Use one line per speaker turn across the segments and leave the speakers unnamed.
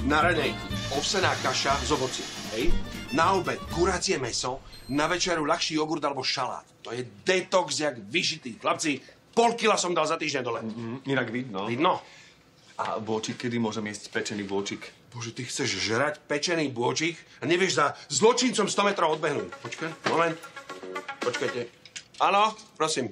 Na raňajky ovsená kaša z ovocím, hej? Na obed kuracie mäso, na večeru ľahší jogurt alebo šalát. To je detox jak vyšitý. Chlapci, pol kila som dal za týždeň dole.
Inak vidno.
Vidno?
A bôčik, kedy môžem jesť pečený bôčik?
Bože, ty chceš žrať pečený bôčik a nevieš za zločincom 100 metrov odbehnúť. Počkaj, moment. Počkajte. Áno, prosím.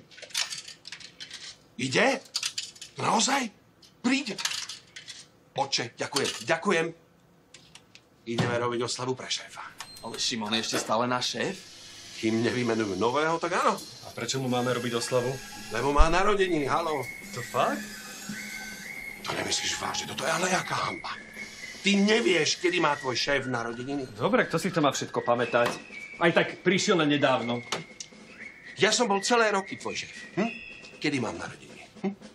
Ide? Naozaj? Príď. Oče, ďakujem. Ideme robiť oslavu pre šéfa.
Ale Šimon je ešte stále náš šéf?
Kým nevymenujú nového, tak áno.
A prečo mu máme robiť oslavu?
Lebo má narodeniny, haló.
To fakt?
To nemyslíš vážne, toto je ale jaká hanba. Ty nevieš, kedy má tvoj šéf narodeniny?
Dobre, kto si to má všetko pamätať? Aj tak prišiel na nedávno.
Ja som bol celé roky tvoj šéf. Kedy mám narodeniny?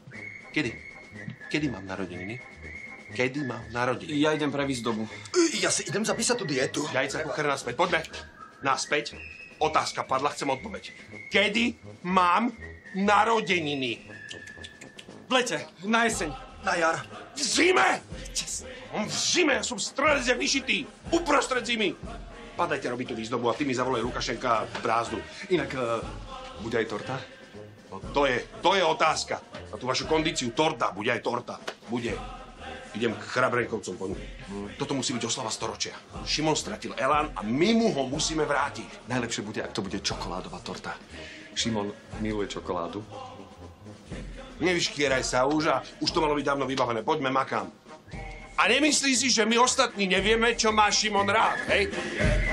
Kedy mám narodeniny? Kedy mám narodeniny?
Ja idem prevísť dobu.
Ja si idem zapísať tú dietu.
Jajca, kucher, naspäť. Poďme. Naspäť. Otázka padla, chcem odpoveď. Kedy mám narodeniny?
V lete, na jeseň.
Na jar.
V zime! V zime, ja som strelec jak vyšitý. Uprostred zimy. Padajte robiť tú výzdobu a ty mi zavolaj Lukašenka brázdu.
Inak, bude aj torta?
No to je otázka. Na tú vašu kondíciu torta, bude aj torta. Bude. Idem k Chrabrenkovcom po ňu. Toto musí byť oslava storočia. Šimon stratil elán a my mu ho musíme vrátiť.
Najlepšie bude, ak to bude čokoládová torta. Šimon miluje čokoládu.
Nevyškieraj sa už a už to malo byť dávno vybavené. Poďme, makám. A nemyslí si, že my ostatní nevieme, čo má Šimon rád, hej?